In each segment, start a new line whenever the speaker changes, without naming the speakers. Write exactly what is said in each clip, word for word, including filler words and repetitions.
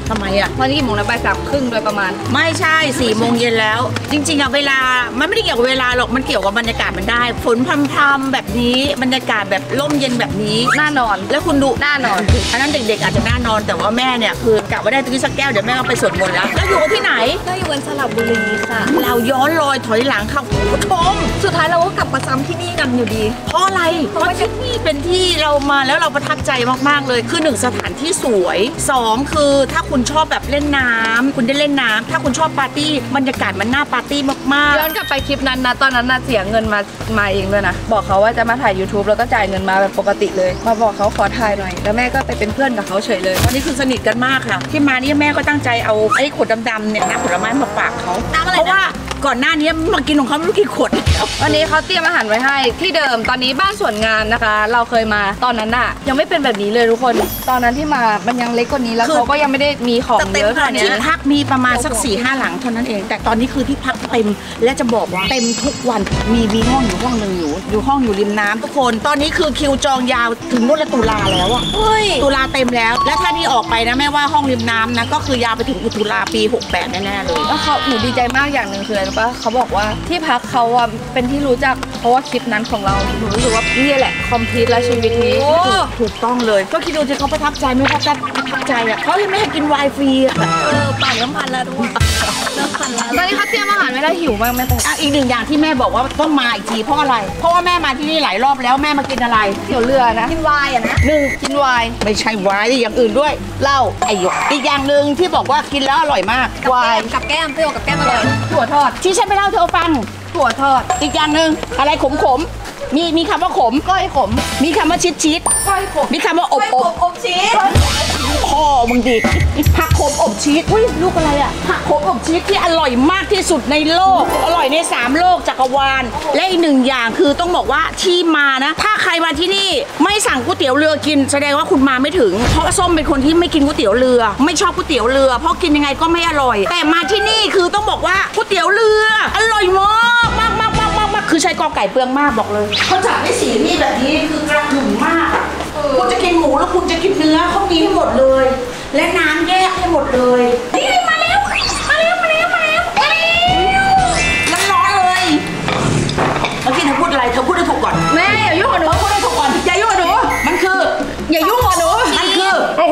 ทำไมอ่ะ
วันนี้กี่โมงแล้วบ่ายสามครึ่งโดยประมาณ
ไม่ใช่สี่โมงเย็นแล้วจริงๆอะเวลามันไม่ได้เกี่ยวกับเวลาหรอกมันเกี่ยวกับบรรยากาศมันได้ฝนพรำๆแบบนี้บรรยากาศแบบร่มเย็นแบบนี้
น่านอน
แล้วคุณดู
น่านอน
อันนั้นเด็กๆอาจจะน่านอนแต่ว่าแม่เนี่ยคือกะว่าได้ตื้อสักแก้วเดี๋ยวแม่ก็ไปสวดมนต์แล้วแล้วอยู่ที่ไหน
ก็อยู่กันสระบุรีค่ะ
เราย้อนรอยถอยหลังเข้าผู้ชม
สุดท้ายเราก็กลับมาซ้ำที่นี่กันอยู่ดี
เพราะอะไรเพราะที่นี่เป็นที่เรามาแล้วเราประทับใจมากๆเลยคือหนึ่งสถานที่สวยสองคือถ้าคุณชอบแบบเล่นน้ำคุณได้เล่นน้ำถ้าคุณชอบปาร์ตี้บรรยากาศมันน่าปาร์ตี้มาก
ๆย้อนกลับไปคลิปนั้นนะตอนนั้นนะเสียเงินมามาเองด้วยนะบอกเขาว่าจะมาถ่าย ยูทูบ แล้วก็จ่ายเงินมาแบบปกติเลยมาบอกเขาขอถ่ายหน่อยแล้วแม่ก็ไปเป็นเพื่อนกับเขาเฉยเลย
ตอนนี้คือสนิทกันมากค่ะที่มานี่แม่ก็ตั้งใจเอาไอ้ขวดดำๆเนี่ยน้ำผลไม้มาฝากเขาเพราะว่าก่อนหน้านี้มากินของเขาไม่รู้กี่ขวด
วันนี้เขาเตรียมอาหารไว้ให้ที่เดิมตอนนี้บ้านสวนงานนะคะเราเคยมาตอนนั้นอะยังไม่เป็นแบบนี้เลยทุกคนตอนนั้นที่มามันยังเล็กกว่านี้แล้วเขาก็ยังไม่ได้มีของเยอะขนาดนี้
ที่พักมีประมาณสักสี่ห้าหลังเท่านั้นเองแต่ตอนนี้คือที่พักเต็มและจะบอกว่าเต็มทุกวันมีมีห้องอยู่ห้องหนึ่งอยู่อยู่ห้องอยู่ริมน้ำทุกคนตอนนี้คือคิวจองยาวถึงนู่นละตุลาแล้วอะตุลาเต็มแล้วและถ้านี่ออกไปนะแม่ว่าห้องริมน้ำนะก็คือยาวไปถึงตุลาปีหกแปดแน่ๆเลย
แล้วเขาหนูดีใจมากอย่างหนึ่งคืออะไรรู้ปะเขาบอกว่าที่พักเขาอะเป็นที่รู้จักเพราะว่าคลิปนั้นของเราหนูรู้สึกว่านี่แหละคอมพลีทและชีวิตนี้
ถูกต้องเลยก็คิดดูสิเขาประทับใจไม่ประทับใจอะเขายังไม่ให้กินไวน์ฟรี
เออปั่นน้ำมันแล้วด้วยน้ำปั่นแล้วตอนนี้เขาเตรียมอาหารไม่ได้หิวมากแม่แต่
อีกหนึ่งอย่างที่แม่บอกว่าต้องมาอีกทีเพราะอะไรเพราะว่าแม่มาที่นี่หลายรอบแล้วแม่มากินอะไร
เตี๋ยวเรือนะกินไวน์อะนะ
หนึ่ง
กินไวน์
ไม่ใช่ไวน์อย่างอื่นด้วยเหล้าไอ้หยกอีกอย่างหนึ่งที่บอกว่ากินแล้วอร่อยมาก
ไวน์กับแก้มเปรี้ยวกับแก้มอร่อยถั่วทอด
ที่ฉันไปเล่าเธอฟัง
ถั่วทอด
อีกอย่างหนึ่งอะไรขมขมมีมีคำว่าขม
ก้อยขม
มีคำว่าชิดชิด
ก้อยขม
มีคำว่าอบอบ
อบชีส
พ่อมึงดิผักขมอบชีสอุ้ยลูกอะไรอ่ะผักขมอบชีสที่อร่อยมากที่สุดในโลกอร่อยในสามโลกจักรวาลและอีกหนึ่งอย่างคือต้องบอกว่าที่มานะถ้าใครมาที่นี่ไม่สั่งก๋วยเตี๋ยวเรือกินแสดงว่าคุณมาไม่ถึงเพราะส้มเป็นคนที่ไม่กินก๋วยเตี๋ยวเรือไม่ชอบก๋วยเตี๋ยวเรือเพราะกินยังไงก็ไม่อร่อยแต่มาที่นี่คือต้องบอกว่าก๋วยเตี๋ยวเรืออร่อยมากมากมากมากมากมากคือใช้กอไก่เปลืองมากบอกเลยเขาจัดให้สีนี่แบบนี้คือกระหึ่มมากคุณจะกินหมูแล้วคุณจะกินเนื้อเขามีให้หมดเลยและน้ำแยกให้หมดเลยนี่มาแล้วมาแล้วมาแล้วมาแล้วมาแล้วร้อนๆเลยเมื่อกี้เธอพูดอะไรเธอพูดให้ถูกก่อน
แม่อย่ายุ่งกับหนู
พูดให้ถูกก่อนอย่ายุ่งกับหนูมันคือ
อย่ายุ่งกับหนู
มันคือ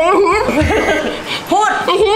พูด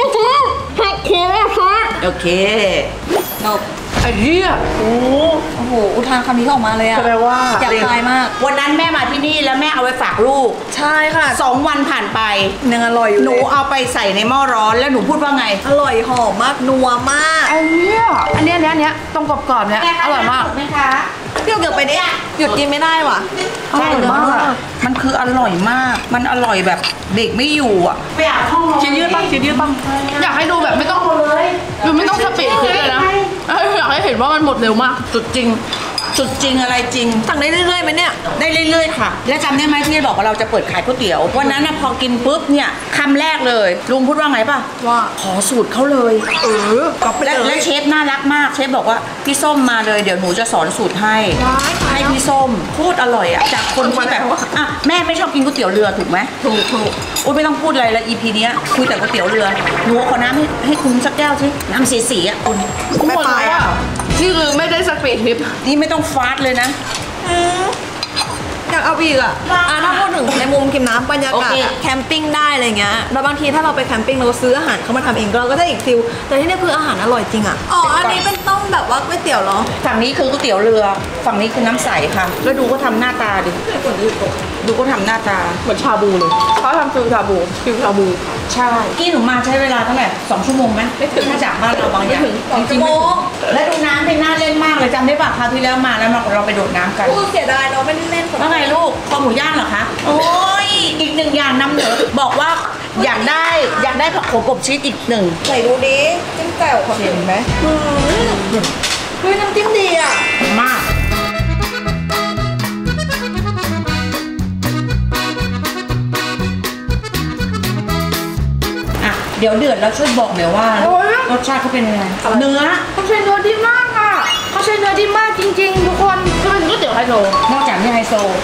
โอเค
จบ
ไอ้เหี้ย
โอ้โหอุทานคำนี้ออกมาเลยอะ
แปลว่า
อยากตายมาก
วันนั้นแม่มาที่นี่แล้วแม่เอาไปฝากลูก
ใช่ค่ะ
สองวันผ่านไป
ยังอร่อยอยู่
หนูเอาไปใส่ในหม้อร้อนแล้วหนูพูดว่าไง
อร่อยหอมมากนัวมาก
ไอ้เหี้ย
อันนี้อันนี้อันนี้ตรงกรอบๆเนี้ยอร่อยมาก
ไหมคะ
เปรี้ยวเกือบไปเนี่ยหยุดกินไม่ได้ว่ะ
อร่อยมากมันคืออร่อยมากมันอร่อยแบบเด็กไม่อยู่อ่ะไปอาบห้อง
ชิ้นยืดบ้างชิ้นยืดบ้างอยากให้ดูแบบไม่ต้องเลยดูไม่ต้องสปีดคลิปเลยนะอยากให้เห็นว่ามันหมดเร็วมาก
สุดจริงสุดจริงอะไรจริง
สั่งได้เรื่อยๆไหมเนี่ย
ได้เรื่อยๆค่ะและจำได้ไหมที่บอกว่าเราจะเปิดขายก๋วยเตี๋ยววันนั้นนะพอกินปุ๊บเนี่ยคำแรกเลยลุงพูดว่าไงป่ะ
ว่า
ขอสูตรเขาเลย
เออ
และเชฟน่ารักมากเชฟบอกว่าพี่ส้มมาเลยเดี๋ยวหนูจะสอนสูตรให้ให้พี่ส้มพูดอร่อยอ่ะจากคนที่แบบว่าอ่ะแม่ไม่ชอบกินก๋วยเตี๋ยวเรือถูกไหม
ถูกถูก
โอ้ไม่ต้องพูดอะไรละ อี พี เนี้ยคุยแต่ก๋วยเตี๋ยวเรือหนูขอน้ำให้ให้คุณสักแก้วสิน้ำสีๆอ่ะคุณ
ไม่ไปอ่ะนี่คือไม่ได้สปีดทริป
นี่ไม่ต้องฟาสเลยนะ
อยากเอาอีกอ่ะถ้าพูดถึงในมุมกินน้ำบรรยากาศแคมปิ้งได้อะไรเงี้ยแล้วบางทีถ้าเราไปแคมปิ้งเราซื้ออาหารเขามาทำเองเราก็ได้อีกฟิลแต่ที่นี่คืออาหารอร่อยจริงอ่ะอ๋ออันนี้เป็นต้มแบบว่าก๋วยเตี๋ยวเหรอ
ฝั่งนี้คือก๋วยเตี๋ยวเรือฝั่งนี้คือน้ำใสค่ะแล้วดูก็ทำหน้าตาดิดูก็ทำหน้าตา
เหมือนชาบูเลยเขาทำฟิลชาบูฟิลชาบู
ใช่กี้หนูมาใช้เวลาเท่าไหร่สองชั่วโมงไหมไม่ถึงถ้าจากบ้านเราบางอย่าง
สองชั่วโมง
และดูน้ำเป็นน่าเล่นมากเลยจำได้ป่ะคราวที่แล้วมาแล้วเราไปโดดน้ำกัน
เสียดายเราไม่ได้เล่น
แล้วไงลูกคอหมูย่างเหรอคะโอ้ยอีกหนึ่งอย่างนำเหนือบอกว่าอยากได้อยากได้ผักโขมอบชีสอีกหนึ่ง
ใส่ดูดิจิ้มแจ่วเห็นไหมเฮ้ยน้ำจิ้มดีอ่ะ
มากเดี๋ยวเดือดแล้วช่วยบอกหน่อยว่ารสชาติเขาเป็นยังไงเนื้อ
เขาใช้เนื้อดีมากอ่ะเขาใช้เนื้อดีมากจริงๆทุกคนคือเป็นก๋วยเตี๋ยวไฮโซ
นอกจากที่ไฮโซ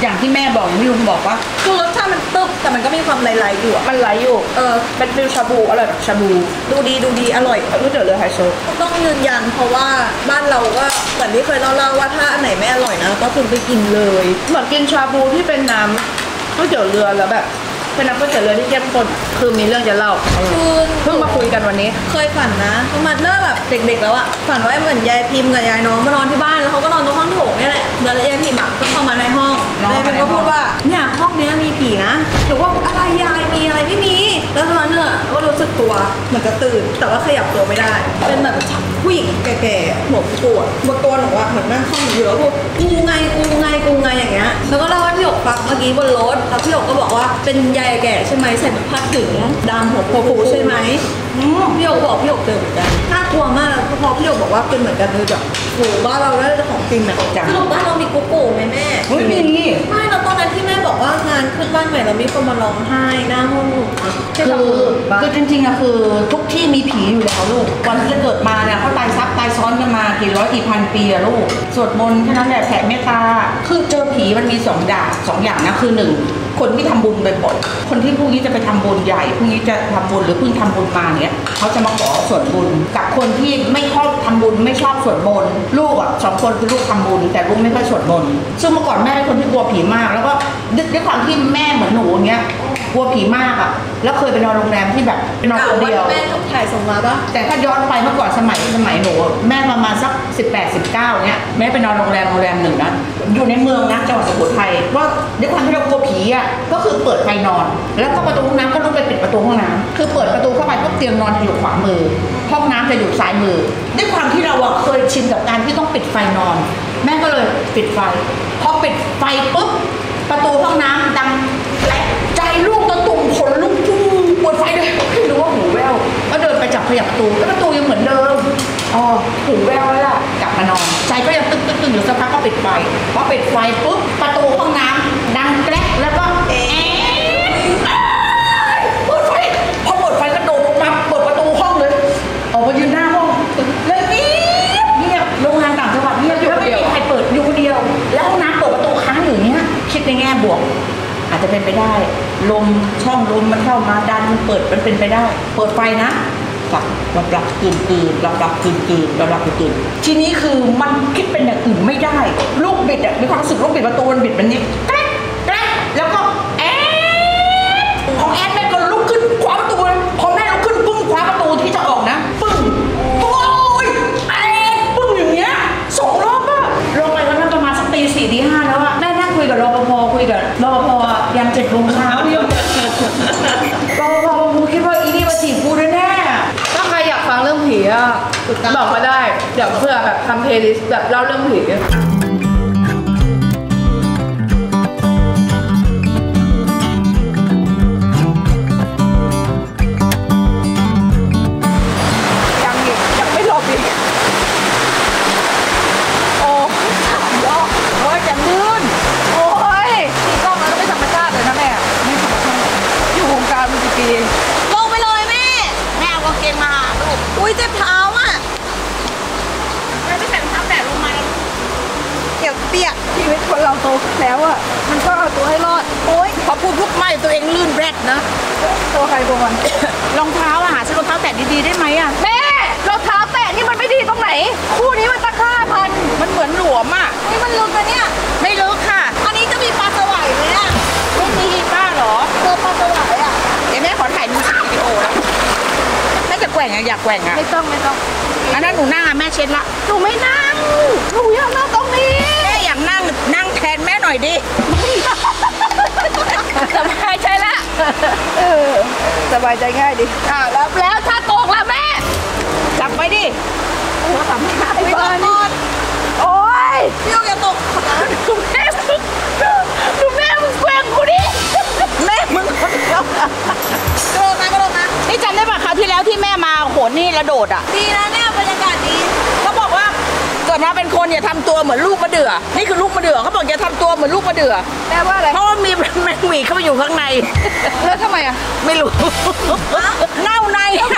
อย่างที่แม่บอกอย่างที่ลุงบอกว่า
คือรสชาติมันตึ๊บแต่มันก็มีความไหลๆอยู่อะ
มันไหลอยู่
เออ
เป็นฟิลชาบูอร่อยแบบชาบู
ดูดีดูดีอร่อย
ก๋วยเตี๋ยวเรือไฮโซ
ต้องยืนยันเพราะว่าบ้านเราก็เหมือนที่เคยเล่าๆว่าถ้าอันไหนไม่อร่อยนะก็คือไปกินเลย
เหมือนกินชาบูที่เป็นน้ำก๋วยเตี๋ยวเรือแล้วแบบเป็นน้ำก๋วยเตี๋ยวเรือที่เข้มข้นคือมีเรื่องจะเล่า
คือ
เพิ่งมาคุยกันวันนี้
เคยฝันนะประมาณเริ่มแบบเด็กๆแล้วอะฝันว่าเหมือนยายพิมพ์กับยายน้องมานอนที่บ้านแล้วเขาก็นอนตรงห้องโถงนี่แหละแล้วยายพิมพ์อะก็เข้ามาในห้อง
นอน
ยายพิมพ์ก็พูดว่าเนี่ยห้องเนี้ยมีผีนะหรือว่าอะไรยายมีอะไรไม่มีแล้วตอนนั้นเนี่ยก็รู้สึกตัวเหมือนจะตื่นแต่ว่าขยับตัวไม่ได้ เป็นแบบผู้หญิงแก่ๆหัวปวดบนตัวหนูอะเหมือนนั่งข้างหนูอยู่แล้วพูดกูไงกูไงกูไงอย่างเงี้ยแล้วก็เล่าให้พี่หยกฟังเมื่อกี้บนรถแล้วพี่หยกก็บอกว่าเป็นยายแก่ใช่ไหมใส่แบบผ้าถุงดำหัวฟูๆใช่ไหม
อืม
พี่หยกบอกพี่หยกเจอเหมือนกันน่ากลัวมากแล้วพอพี่หยกบอกว่าเป็นเหมือนกันเลยแบบโหบ้านเราได้ของจริงนะสรุปบ้านเรามีกุ๊กโก้ไหมแม่
ไม่มี
ไม่แล้วตอนนั้นที่แม่บอกว่างานขึ้นบ้านใหม่เรามีคนมาร้องไห้หน้าห้องหนูใช่
คื
ปะ
อคือจริงๆอะคือทุกที่มีผีอยู่แล้วลูกวันที่จะเกิดมาเนี่ยเขาตายซับตายซ้อนกันมากี่ร้อยกี่พันปีอะลูกสวดมนต์แค่นั้นแหละแผ่เมตตาคือเจอผีมันมีสองอย่างสองอย่างนะคือหนึ่งคนที่ทำบุญบ่อยๆคนที่พรุ่งนี้จะไปทำบุญใหญ่พรุ่งนี้จะทำบุญหรือเพิ่งทำบุญมาเนี้ยเขาจะมาขอส่วนบุญกับคนที่ไม่ชอบทำบุญไม่ชอบส่วนมนต์ลูกอะสองคนคือลูกทำบุญแต่ลูกไม่ค่อยส่วนมนต์ซึ่งเมื่อก่อนแม่เป็นคนที่กลัวผีมากแล้วก็ด้วยความที่แม่เหมือนหนูอย่างเงี้ยกลัวผีมากอะแล้วเคยไปนอนโรงแรมที่แบบไปนอนคนเดียว
แม่จบถ่ายส่งมาปะ
แต่ถ้าย้อนไปเมื่อก่อนสมัยสมัยหนูแม่ประมาณสักสิบแปด สิบเก้าเนี้ยแม่ไปนอนโรงแรมโรงแรมหนึ่งนะอยู่ในเมืองนะจังหวัดสุโขทัยว่าด้วยความที่เรากลัวผีอ่ะก็คือเปิดไฟนอน แล้วก็ประตูห้องน้ำก็ต้องไปปิดประตูห้องน้ำคือเปิดประตูเข้าไปก็เตียงนอนจะอยู่ขวามือห้องน้ำจะอยู่ซ้ายมือด้วยความที่เราอะเคยชินกับการที่ต้องปิดไฟนอน แม่ก็เลยปิดไฟพอปิดไฟปุ๊บประตูห้องน้ำดังและใจลูกตะตุ่มขนลุกจู้ปวดไฟเลยไม่รู้ว่าหูแว่วก็เดินไปจับขยับประตูแล้วประตูยังเหมือนเดิมอ๋อหูแว่วแล้วล่ะกลับมานอนใจก็ยังตึ๊กตึ๊กตึ๊กอยู่สักพักก็ปิดไฟพอปิดไฟปุ๊บประตูห้องน้ำดังแกรกแล้วก็เอ๊ะเปิดไฟพอเปิดไฟกระโดดลงมาเปิดประตูห้องเลยออกมายืนหน้าห้องเลยเงียบเงียบโรงงานต่างจังหวัดเงียบอยู่คนเดียวใครเปิดอยู่คนเดียวแล้วห้องน้ำเปิดประตูค้างอยู่เนี้ยคิดในแง่บวกอาจจะเป็นไปได้ลมช่องลมมันเข้ามาดันมันเปิดมันเป็นไปได้ เปิดไฟนะหลับหลับหลับตื่นตื่นหลับหลับตื่นตื่นหลับหลับตื่นตื่นทีนี้คือมันคิดเป็นอย่างอื่นไม่ได้ลูกบิดอ่ะมีความรู้สึกลูกบิดประตูมันบิดมันนี้แกรกแกรกแล้วก็แอ๊ดของแอ๊ดแม่ก็ลุกขึ้นคว้าประตูพอแม่ลุกขึ้นปึ้งคว้าประตูที่จะออกนะปึ้งโอ้ยแอ๊ดปึ้งอย่างเงี้ยสองรอบอะลงไปวันนั้นประมาณสักตีสี่ตีห้าแล้วอะแม่นั่งคุยกับรปภคุยกับรปภยันเจ็ดโมงเช้าพี่รปภกูคิดว่าอีนี่มาจีบกูแน่ๆ
ถ้าใครอยากฟังเรื่องผีอ่ะบอกมาได้ เดี๋ยวเพื่อแบบทำเพลย์ลิสต์แบบเล่าเรื่องผี
ยังอีกยังไม่หลบอีกโอ้สามรอบโอ้ยจะลื่นโอ้ยตีกล้องแล้วไม่ธรรมชาติเลยนะแม่ไม่ธรรมชาติอยู่วงการมากี่ปี
ลงไปเลยแม่
แม่เอากางเกงมาลูก
อุ้ยเจ็บเท้าอ่ะ
แม่ไม่ใส่รองเท้าแตะลงมา
เดี๋ยวเปียก
ชีวิตคนเราโตแล้วอ่ะ มันก็เอาตัวให้รอด
โอ้ยพอพูดปุ๊บไม่ตัวเองลื่นแรดนะ
ตัวใครตัวมัน
รองเท้าอะหาซื้อรองเท้าแตะดีๆได้ไหมอะ
แม่รองเท้าแตะนี่มันไม่ดีตรงไหน คู่นี้มันตะค่าพัน
มันเหมือนหลวมอะ
นี่มันลึกนะเนี่ย
ไม่ลึกค่ะ
อันนี้จะมีปลาสวายไหมอ่ะ
ไม่มีป้าเหรอ
เจอปลาสวายอ่ะ
เดี๋ยวแม่ขอถ่ายวิดีโอแล้วแม่จะแกว่งอะอยากแกว่งอะ
ไม่ต้องไม่ต้อง
อันนั้นหนูนั่งอะแม่เช็ดละ
หนูไม่นั่งหนูอยากนั่งตรงนี้
แม่อยากนั่งนั่งแทนแม่หน่อยดิ
สบายใจละเออสบายใจง่ายดิอ่าแล้วแล้วถ้าตกละแม่
จับไว้ดิ
ทำไม่ได้
ไม่ต้องนอน
โอ๊ย
พี่โยกอย่าตกขนาด
ดูแม่มึงดูแม่มึงแกว่งกูดิ
แม่มึงคนเดียว
กระโดดมากระโดดมา
นี่จำได้ป่ะคราวที่แล้วที่แม่มาโหนนี่ระโดดอะ
ดีนะเนี่ยบรรยากาศดี
เขาบอกว่าเกิดมาเป็นคนอย่าทำตัวเหมือนลูกมะเดื่อนี่คือลูกมะเดื่อเขาบอกอย่าทำตัวเหมือนลูกมะเดื่อ
แม่ว่าอะไร
เพราะว่ามีแมงหวีเข้าไปอยู่ข้างใน
แล้วทำไมอ่ะ
ไม่รู้ เน่าในให้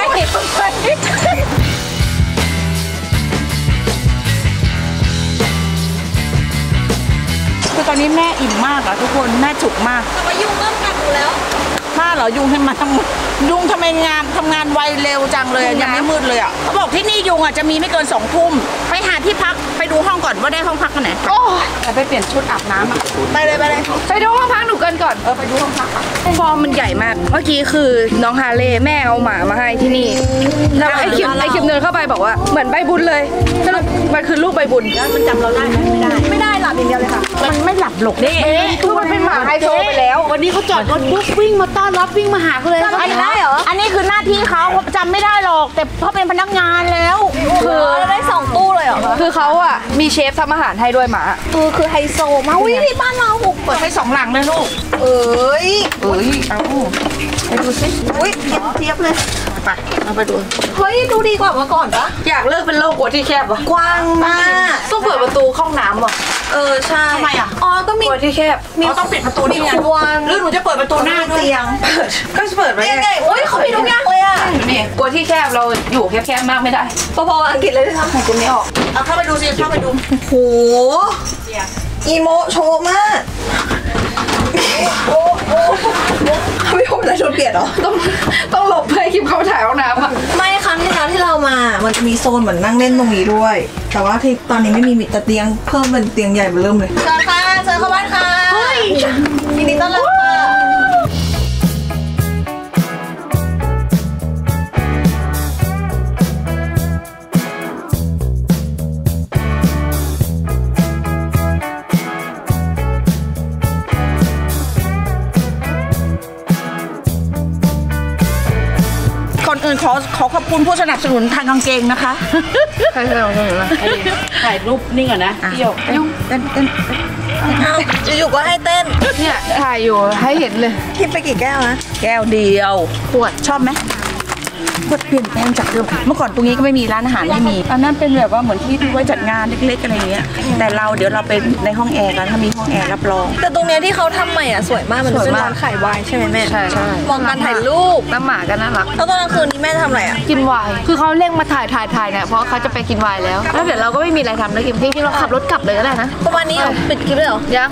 คือ
คือตอนนี้แม่อิ่มมากอะทุกคนแม่จุกมาก
แต่ว่ายุ่งเริ่มกัดหนูแล้ว
ถ้าเหรอยุงให้มาทำยุงทำไมงานทำงานไวเร็วจังเลยยังไม่มืดเลยอ่ะเขาบอกที่นี่ยุงอ่ะจะมีไม่เกินสองทุ่มไปหาที่พักไปดูห้องก่อนว่าได้ห้องพักกันไหน
โอ้ย
ไปเปลี่ยนชุดอาบน้ำอ่ะ
ไปเลยไปเลย
ไปดูห้องพักหนูกันก่อน
เออไปดูห้องพักอ่ะ
ฟอร์มมันใหญ่มาก เมื่อกี้คือน้องฮาเล่แม่เอาหมามาให้ที่นี่แล้วไอ้คิมไอ้คิมเดินเข้าไปบอกว่าเหมือนใบบุญเลยสรุปมันคือลูกใบบุญ
แล้วมันจำเราได้ไหมไม่ได้
ไม่ได้หลับอย่างเดียวเลยค่ะ
มันไม่หลับหลกเด้
คือมันเป็นหมาไฮโซไปแล้ว
วันนี้เขาจอดรถปุ๊บวิ่งมาต้อนรับวิ่งมาหาเขาเลย
จำไม่ได้เหรอ
อันนี้คือหน้าที่เขาจำไม่ได้หรอกแต่เขาเป็นพนักงานแล้ว
คือเราได้สองตู้เลยเหรอคะ
คือเขาอ่ะมีเชฟทำอาหารให้ด้วยหมา
คือคือไฮโซมากอุ้ยที่บ้านเราบุก
เปิดให้สองหลังเลยลูก
เอ้ย
เอ้ยเอาไปดูสิ
อุ้ยเทียบเทียบเลย
ไปเอาไปดู
เฮ้ยดูดีกว่าเมื่อก่อนปะ
อยากเลิกเป็นโลกกว่าที่แคบวะ
กว้างมาก
ต้องเปิดประตูห้องน้ำว่ะ
เออใช่
ทำไมอ่ะ
อ๋อต้องมี
กว่าที่แคบ
มีต้องปิดประตูนี่ไง
ครัว
หรือหนูจะเปิดประตูหน้าด้วย
เตียง
ก็จะเปิดไว้
ยังไงอุ้ยเขามีทุกอย่างเลยอ่ะ
นี่กลัวที่แคบเราอยู่แคบๆมากไม่ได้
พอๆอังกฤษเลยด้วยซ้ำ
กูไม่ออก
เอาเข้าไปดูสิเข้าไปดู
โหอีโมโชว์มากไม่ผมจะชวนเปลี่ยนเหรอ
ต้องต้องหลบเพื่อให้คิมเขาถ่ายห้องน้ำอ่ะ
ไม่ครั้งที่แล้วที่เรามา มันจะมีโซนเหมือนนั่งเล่นตรงนี้ด้วย แต่ว่าที่ตอนนี้ไม่มีมีแต่เตียงเพิ่มเป็นเตียงใหญ่เริ่มเลยเชิญค่ะเชิญเข้าบ้านค่ะเฮ้ยยินดีต้อนรับค่ะ
ก่อนอื่นขอขอขอบคุณผู้สนับสนุนทางกางเกงนะคะ
ใครใครของหนูล่ะ
ถ่ายรูปนิ่งก่อนนะพี่หยกเต้นเต้น
อ้าวอยู่ๆก็ให้เต้น
เนี่ยถ่ายอยู่ให้เห็นเลย
คิดไปกี่แก้วนะ
แก้วเดียวขวดชอบไหมขวดเปลี่ยนแปลงจากเดิมเมื่อก่อนตรงนี้ก็ไม่มีร้านอาหารไม่มีอันนั้นเป็นแบบว่าเหมือนที่ที่ไว้จัดงานเล็กๆอะไรเงี้ยแต่เราเดี๋ยวเราเป็นในห้องแอร์กันถ้ามีห้องแอร์รับรอง
แต่ตรงเนี้ยที่เขาทำใหม่อ่ะสวยมาก มัน
สวย
เป็น
มาก
ร้านขายวายใช่ไหมแม่
ใช่ใช่
มองการถ่ายรูป
น้ำหมาก็น่ารัก
แล้วตอนกลางคืนนี้แม่ทำอะไรอ่ะ
กินไวน์คือเขาเร่งมาถ่ายถ่ายถ่ายเนี่ยเพราะเขาจะไปกินไวน์แล้ว แล้วเดี๋ยวเราก็ไม่มีอะไรทำแล้วกิมจริงๆเราขับรถกลับเลยก็ได้นะ
ประมาณนี้เหรอปิดคลิปเลยเหรอ
ยัง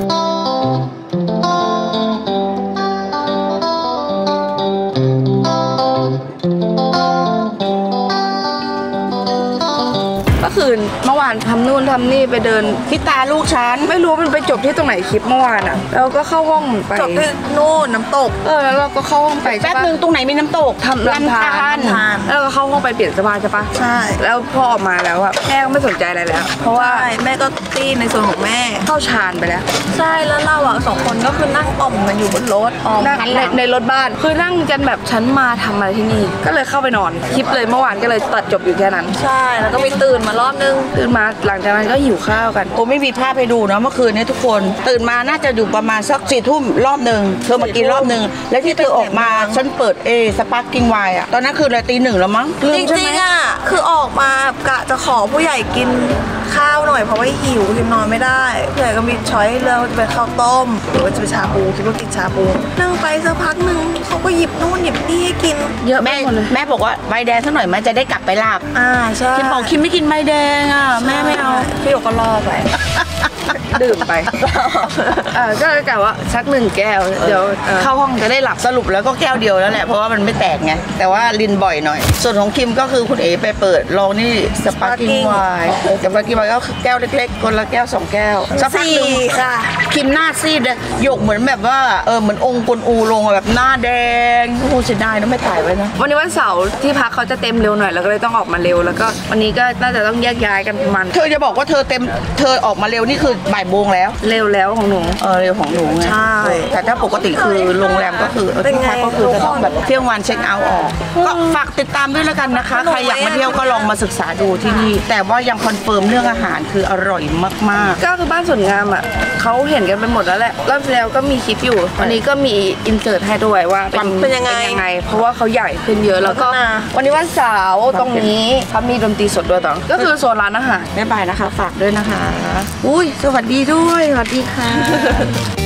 เมื่อคืนเมื่อวานทำนู่นทำนี่ไปเดิน
ที่ตาลูกฉัน
ไม่รู้มันไปจบที่ตรงไหนคลิปเมื่อวานอ่ะเราก็เข้าห้องไป
จบที่นู่นน้ำตก
เออแล้วเราก็เข้าห้องไป
แป๊
ใช่
บ
ปะ
นึงตรงไหนมีน้ำตก
ทำลำธาร
ลำธาร
แล้วเราก็เข้าห้องไปเปลี่ยนเสื้อผ้าใช่ปะ
ใช่
แล้วพอออกมาแล้วอะแม่ก็ไม่สนใจอะไรแล้ว เพราะว่า
ใช่แม่ก็ตีในส่วนของแม่
เข้าชานไปแล้ว
ใช่แล้วเราอ่ะสองคนก็คือนั่งอ่อมกันอยู่บนรถอ่อม
นั่งในในรถบ้านคือนั่งกันแบบฉันมาทำอะไรที่นี่ ก็เลยเข้าไปนอนคลิปเลยเมื่อวานก็เลยตัดจบอยู่แค่นั้น
ใช่แล้วก็มีตื่นมารอบนึง
ตื่นมาหลังจากนั้นก็หิวข้าวกัน
ผมไม่มีภาพให้ดูนะเมื่อคืนนี้ทุกคนตื่นมาน่าจะอยู่ประมาณสักสี่ทุ่มรอบหนึ่งเธอมากินรอบหนึ่งแล้วที่เธอออกมาฉันเปิดเอสปาร์กิ้งไวน์อะตอนนั้นคืออะไรตีหนึ่งแล้วมั้งลื
จ
มใช่
ริ
ไห
ง
ม
ๆอ่ะคือออกมากะจะขอผู้ใหญ่กินข้าวหน่อยเพราะว่าหิวคิมนอนไม่ได้ผู้ใหญ่ก็มีช้อยให้เลือกว่าจะเป็นข้าวต้มหรือว่าจะเป็นชาบูคิดว่ากินชาบูนั่งไปสักพักหนึ่งเขาก็หยิบนู่นหยิบนี่ให้กิน
เยอะ
แม่
มากหมดเลย
แม่บอกว่าใบแดงสักหน่อยไหมจะได้กลับไปลาบ
อ่าใช่
คิมบอกคิมไม่กินใบแดงอ่ะแม่ไม่เอา
พี่หยกก็รอไป
ดื่มไปเออก็เลยกะว่าสักหนึ่งแก้ว เดี๋ยวเข้าห้องจะได้หลับ
สรุปแล้วก็แก้วเดียวแล้วแหละเพราะว่ามันไม่แตกไงแต่ว่าลินบ่อยหน่อย ส่วนของคิมก็คือคุณเอ๋ไปเปิดลองนี่สปาร์กิ้งไวน์สปาร์กิ้งไวน์ก็คือแก้วเล็กๆคนละแก้วสองแก้วสักพักหนึ่ง
สี่ค่ะ
คิมหน้าซีดเลยหยกเหมือนแบบว่าเออเหมือนองค์กลอูลงอะแบบหน้าแดงโอ้โหเสียดายนะไม่ถ่ายไว้นะ
วันนี้วันเสาร์ที่พักเขาจะเต็มเร็วหน่อยแล้วก็เลยต้องออกมาเร็วแล้วก็วันนี้ก็น่าจะต้องแยกย้ายกันประมาณ
เธอจะบอกว่าเธอเต็มเธอออกมาเร็วนี่คือบ่ายโมงแล้ว
เร็วแล้วของหนู
เออเร็วของหนูไง
ใช่
แต่ถ้าปกติคือโรงแรมก็คือเออที่พักก็คือจะต้องแบบเที่ยงวันเช็คเอาท์ออกก็ฝากติดตามด้วยแล้วกันนะคะ ใครอยากมาเที่ยวก็ลองมาศึกษาดูที่นี่ แต่ว่ายังคอนเฟิร์มเรื่องอาหารคืออร่อยมาก
ก็คือบ้านสวนงามอ่ะเขาเห็นกันไปหมดแล้วแหละรอบที่แล้วก็มีคลิปอยู่ วันนี้ก็มีอินเสิร์ตให้ด้วยว่าเป็น
เป็นยังไง
เป็นยังไง เพราะว่าเขาใหญ่ขึ้นเยอะแล้วก็
พัฒนา
วันนี้วันเสาร์ตรงนี้เขามีดนตรีสดด้วยตอนก็คือโซนร้านอาหาร
ๆบ๊ายบายนะคะ ฝากด้วยนะคะ อุ้ยสวัสดีด้วยสวัสดีค่ะ